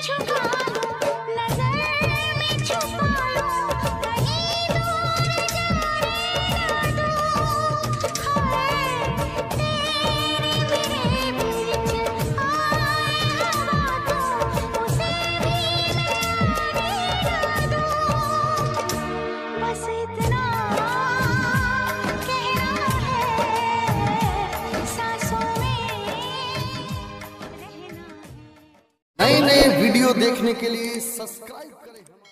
छुपा लूं, नजर में छुपा लूं, कहीं दूर जाने ना दूं। हाय तेरे मेरे बीच आए हवा तो उसे भी मैं आने ना दूं। बस इतना कहना है, सांसों में रहना है। नए नए वीडियो देखने के लिए सब्सक्राइब करें।